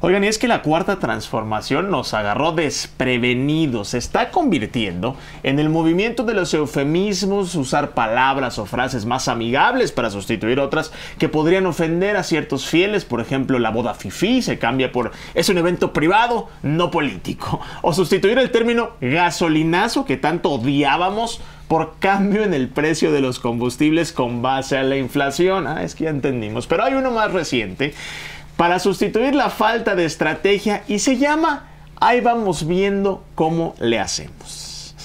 Oigan, y es que la cuarta transformación nos agarró desprevenidos. Se está convirtiendo en el movimiento de los eufemismos, usar palabras o frases más amigables para sustituir otras que podrían ofender a ciertos fieles. Por ejemplo, la boda fifí se cambia por es un evento privado, no político. O sustituir el término gasolinazo que tanto odiábamos por cambio en el precio de los combustibles con base a la inflación. Es que ya entendimos. Pero hay uno más reciente para sustituir la falta de estrategia y se llama ahí vamos viendo cómo le hacemos.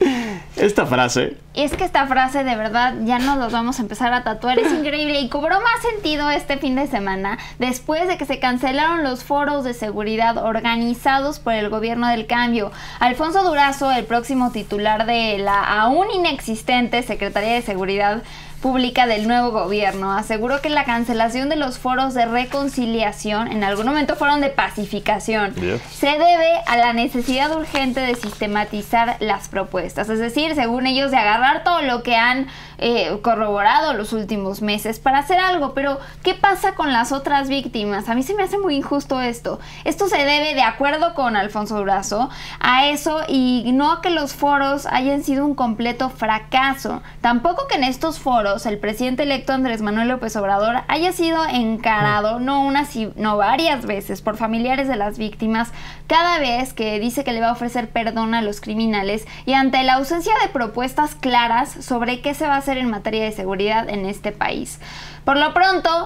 Esta frase... Y es que esta frase de verdad ya nos los vamos a empezar a tatuar, es increíble y cobró más sentido este fin de semana después de que se cancelaron los foros de seguridad organizados por el gobierno del cambio. Alfonso Durazo, el próximo titular de la aún inexistente Secretaría de Seguridad Pública del nuevo gobierno, aseguró que la cancelación de los foros de reconciliación, en algún momento fueron de pacificación, se debe a la necesidad urgente de sistematizar las propuestas, es decir, según ellos, de agarrar todo lo que han corroborado los últimos meses para hacer algo. Pero ¿qué pasa con las otras víctimas? A mí se me hace muy injusto esto. Esto se debe, de acuerdo con Alfonso Durazo, a eso y no a que los foros hayan sido un completo fracaso. Tampoco que en estos foros el presidente electo Andrés Manuel López Obrador haya sido encarado, no una, sino varias veces, por familiares de las víctimas, cada vez que dice que le va a ofrecer perdón a los criminales y ante la ausencia de propuestas claras sobre qué se va a hacer en materia de seguridad en este país. Por lo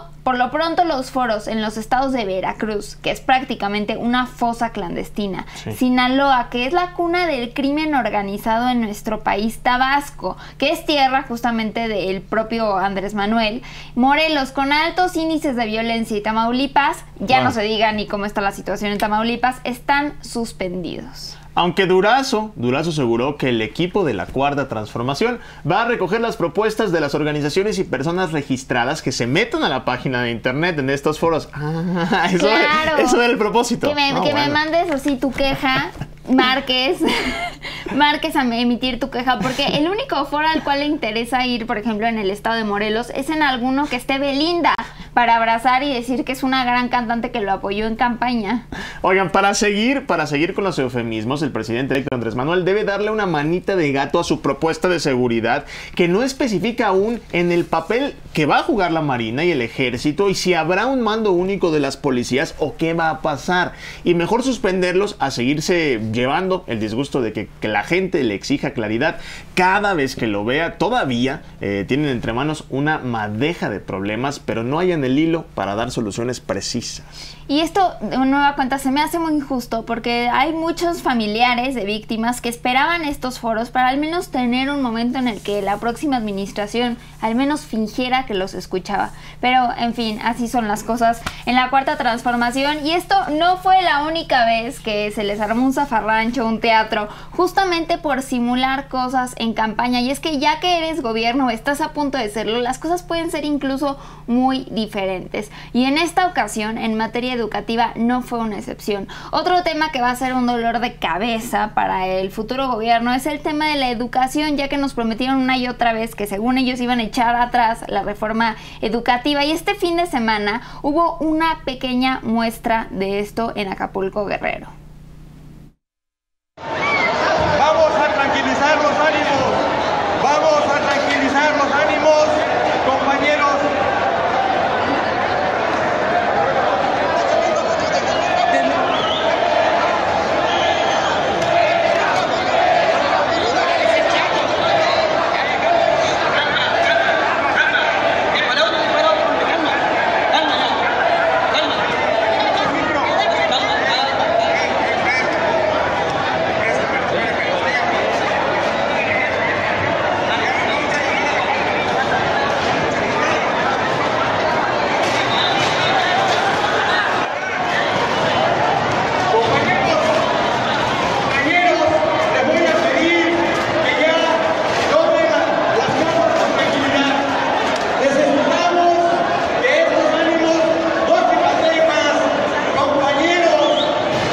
pronto los foros en los estados de Veracruz, que es prácticamente una fosa clandestina, Sinaloa, que es la cuna del crimen organizado en nuestro país, Tabasco, que es tierra justamente del propio Andrés Manuel, Morelos, con altos índices de violencia, y Tamaulipas, ya no se diga ni cómo está la situación en Tamaulipas, están suspendidos. Aunque Durazo aseguró que el equipo de la Cuarta Transformación va a recoger las propuestas de las organizaciones y personas registradas que se metan a la página de internet en estos foros. Eso era el propósito. Que me mandes así tu queja, marques a emitir tu queja, porque el único foro al cual le interesa ir, por ejemplo, en el estado de Morelos, es en alguno que esté Belinda, para abrazar y decir que es una gran cantante que lo apoyó en campaña. Oigan, para seguir con los eufemismos, el presidente electo Andrés Manuel debe darle una manita de gato a su propuesta de seguridad, que no especifica aún en el papel que va a jugar la Marina y el Ejército, y si habrá un mando único de las policías o qué va a pasar. Y mejor suspenderlos a seguirse llevando el disgusto de que la gente le exija claridad cada vez que lo vea. Todavía tienen entre manos una madeja de problemas, pero no hay en el hilo para dar soluciones precisas. Y esto, de nueva cuenta, se me hace muy injusto porque hay muchos familiares de víctimas que esperaban estos foros para al menos tener un momento en el que la próxima administración al menos fingiera que los escuchaba. Pero, en fin, así son las cosas en la Cuarta Transformación. Y esto no fue la única vez que se les armó un zafarrancho, un teatro, justamente por simular cosas en campaña. Y es que ya que eres gobierno o estás a punto de serlo, las cosas pueden ser incluso muy diferentes. Y en esta ocasión, en materia educativa, no fue una excepción. Otro tema que va a ser un dolor de cabeza para el futuro gobierno es el tema de la educación, ya que nos prometieron una y otra vez que según ellos iban a echar atrás la reforma educativa, y este fin de semana hubo una pequeña muestra de esto en Acapulco, Guerrero. Vamos a tranquilizar los ánimos, compañeros.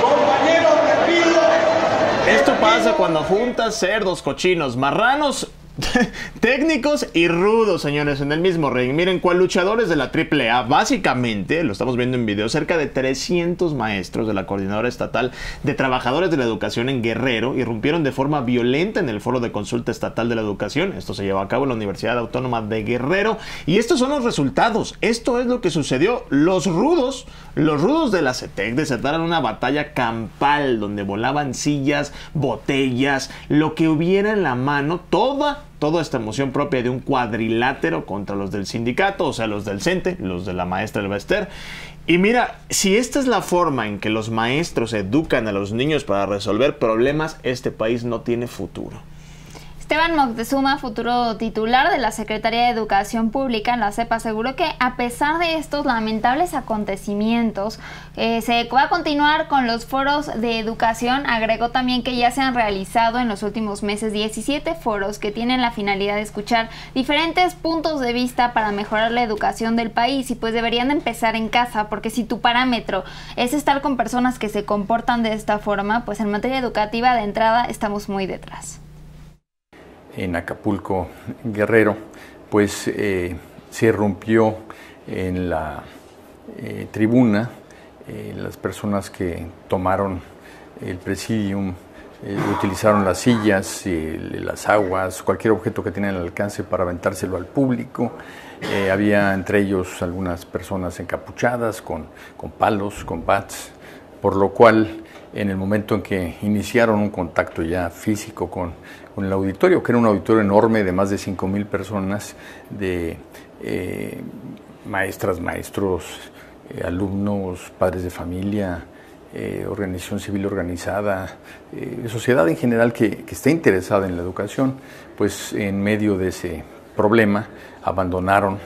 Cuando juntas cerdos, cochinos, marranos Técnicos y rudos, señores, en el mismo ring. Miren, cual luchadores de la AAA, básicamente, lo estamos viendo en video, cerca de 300 maestros de la Coordinadora Estatal de Trabajadores de la Educación en Guerrero irrumpieron de forma violenta en el Foro de Consulta Estatal de la Educación. Esto se llevó a cabo en la Universidad Autónoma de Guerrero. Y estos son los resultados. Esto es lo que sucedió. Los rudos de la CETEC desataron una batalla campal donde volaban sillas, botellas, lo que hubiera en la mano, toda esta emoción propia de un cuadrilátero contra los del sindicato, o sea, los del CENTE, los de la maestra del Bester. Y mira, si esta es la forma en que los maestros educan a los niños para resolver problemas, este país no tiene futuro. Esteban Moctezuma, futuro titular de la Secretaría de Educación Pública en la SEP, aseguró que a pesar de estos lamentables acontecimientos, se va a continuar con los foros de educación. Agregó también que ya se han realizado en los últimos meses 17 foros que tienen la finalidad de escuchar diferentes puntos de vista para mejorar la educación del país, y pues deberían de empezar en casa, porque si tu parámetro es estar con personas que se comportan de esta forma, pues en materia educativa de entrada estamos muy detrás. En Acapulco, Guerrero, pues se rompió en la tribuna. Las personas que tomaron el presidium utilizaron las sillas, las aguas, cualquier objeto que tenían al alcance para aventárselo al público. Había entre ellos algunas personas encapuchadas con palos, con bats, por lo cual en el momento en que iniciaron un contacto ya físico con el auditorio, que era un auditorio enorme de más de 5,000 personas, de maestras, maestros, alumnos, padres de familia, organización civil organizada, sociedad en general que está interesada en la educación, pues en medio de ese problema abandonaron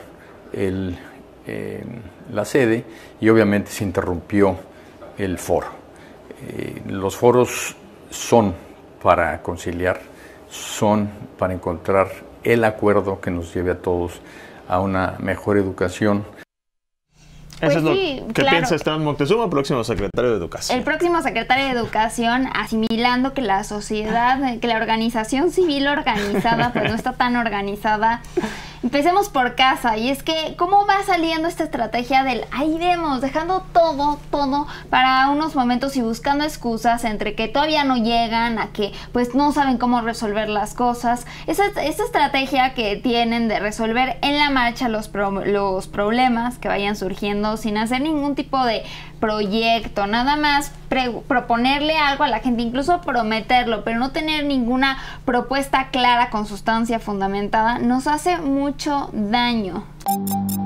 la sede y obviamente se interrumpió el foro. Los foros son para conciliar, son para encontrar el acuerdo que nos lleve a todos a una mejor educación. Eso es lo que piensa Esteban Moctezuma, próximo secretario de Educación. El próximo secretario de Educación, asimilando que la sociedad, que la organización civil organizada, pues no está tan organizada. Empecemos por casa, y es que ¿cómo va saliendo esta estrategia del ahí vemos, dejando todo para unos momentos y buscando excusas entre que todavía no llegan, a que pues no saben cómo resolver las cosas? Esa estrategia que tienen de resolver en la marcha los problemas que vayan surgiendo sin hacer ningún tipo de proyecto, nada más proponerle algo a la gente, incluso prometerlo, pero no tener ninguna propuesta clara con sustancia fundamentada, nos hace mucho daño.